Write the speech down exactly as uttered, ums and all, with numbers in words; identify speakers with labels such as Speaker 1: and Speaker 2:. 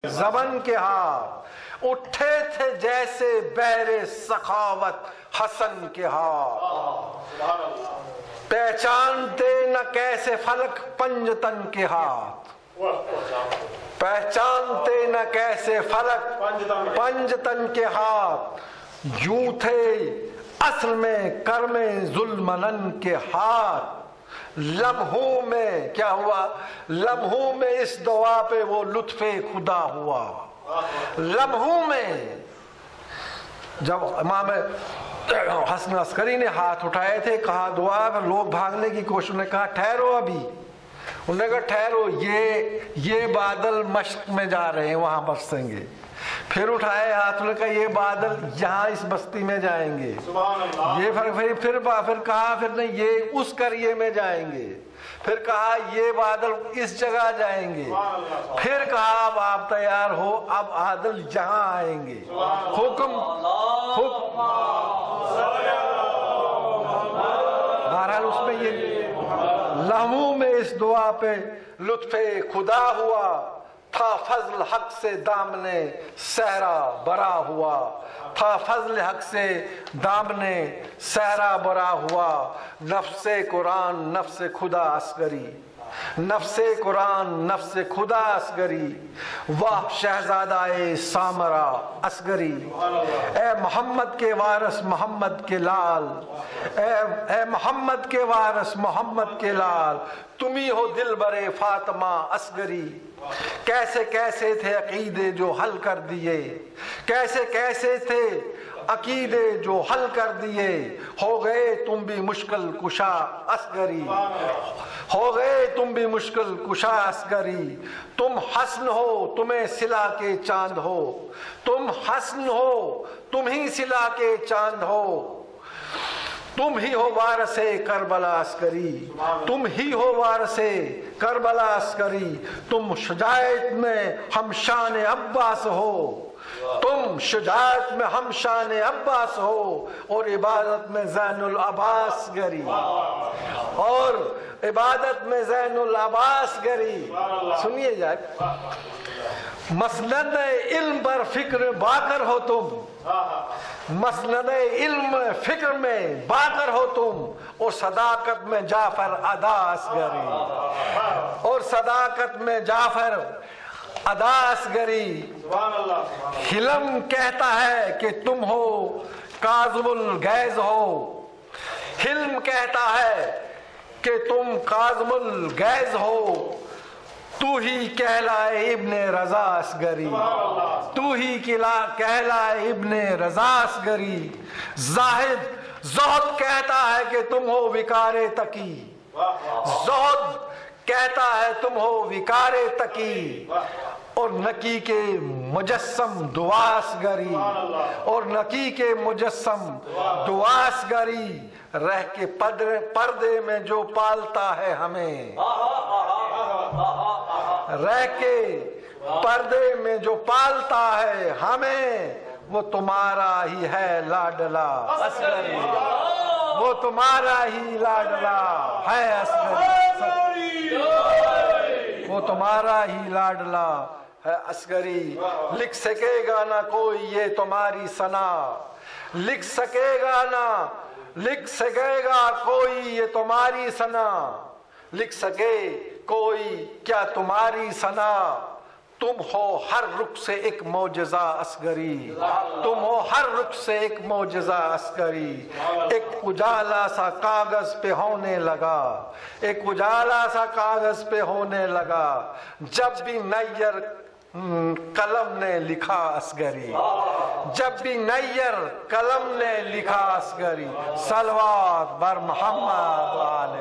Speaker 1: زبان کے ہاتھ اٹھے تھے جیسے بحر سخاوت حسن کے ہاتھ، پہچانتے نہ کیسے فلک پنجتن کے ہاتھ، پہچانتے نہ کیسے فلک پنجتن کے ہاتھ، یوں تھے اصل میں کرم ظلمنن کے ہاتھ، لمحوں میں کیا ہوا، لمحوں میں اس دعا پہ وہ لطف خدا ہوا، لمحوں میں جب امام حسن عسکری نے ہاتھ اٹھائے تھے کہا دعا، پھر لوگ بھاگنے کی کوشش، نے کہا ٹھہرو ابھی، انہوں نے کہا ٹھہرو، یہ یہ بادل مشرق میں جا رہے ہیں وہاں برسیں گے، پھر اٹھائے ہاتھ، انہوں نے کہا یہ بادل یہاں اس بستی میں جائیں گے، یہ پھر پھر پھر کہا پھر نہیں یہ اس قریے میں جائیں گے، پھر کہا یہ بادل اس جگہ جائیں گے، پھر کہا اب آپ تیار ہو، اب بادل یہاں آئیں گے، حکم حکم بہرحال اس میں یہ لمحوں میں اس دعا پہ لطف خدا ہوا، تھا فضل حق سے دامنے صحرا برا ہوا، تھا فضل حق سے دامنے صحرا برا ہوا، نفس قرآن نفس خدا عسکری، نفس قرآن نفس خدا عسکری، واہ شہزادہ سامرا عسکری، اے محمد کے وارث محمد کے لال، اے اے محمد کے وارث محمد کے لال، تمہیں ہو دل برے فاطمہ عسکری، کیسے کیسے تھے عقیدے جو حل کر دیے، کیسے کیسے تھے عقیدے جو حل کر دیے، ہو گئے تم بھی مشکل کشا عسکری، ہو گئے تم بھی مشکل کشا عسکری، تم حسن ہو تمہیں سلا کے چاند ہو، تم حسن ہو تم ہی سلا کے چاند ہو، تم ہی ہو وارث کربلا عسکری، تم ہی ہو وارث کربلا عسکری، تم شجاعت میں ہم شان عباس ہو، تم شجاعت میں ہم شان عباس ہو، اور عبادت میں زین العباس گری، اور عبادت میں زین العباس گری۔ سنیے جائے، مسند علم پر فکر باکر ہو تم، مسند علم فکر میں باکر ہو تم، اور صداقت میں جعفر ادا اصغری، اور صداقت میں جعفر ادا اصغری، حلم کہتا ہے کہ تم ہو کاظم الغیظ ہو، حلم کہتا ہے کہ تم کاظم الغیظ ہو، تو ہی کہلائے ابن رضا اصغری، تو ہی کہلائے ابن رضا اصغری، زاہد زہد کہتا ہے کہ تم ہو وقار تقی، زہد کہتا ہے تم ہو وقار تقی، اور نکی کے مجسم دعاس گری، اور نکی کے مجسم دعاس گری، رہ کے پردے میں جو پالتا ہے ہمیں، رہ کے پردے میں جو پالتا ہے ہمیں، وہ تمہارا ہی ہے لاڈلا اصغری، وہ تمہارا ہی لاڈلا ہے اصغری، وہ تمہارا ہی لاڈلا ہے اصغری، لکھ سکے گا نہ کوئی یہ تمہاری ثنا، لکھ سکے گا نہ لکھ سکے گا کوئی یہ تمہاری ثنا، لکھ سکے کوئی کیا تمہاری ثنا، تم ہو ہر رخ سے ایک معجزہ اصغری، تم ہو ہر رخ سے ایک معجزہ اصغری، ایک اجالا سا کاغذ پہ ہونے لگا، ایک اجالا سا کاغذ پہ ہونے لگا، جب بھی نیر قلم نے لکھا اصغری، جب بھی نیر قلم نے لکھا اصغری، صلوات بر محمد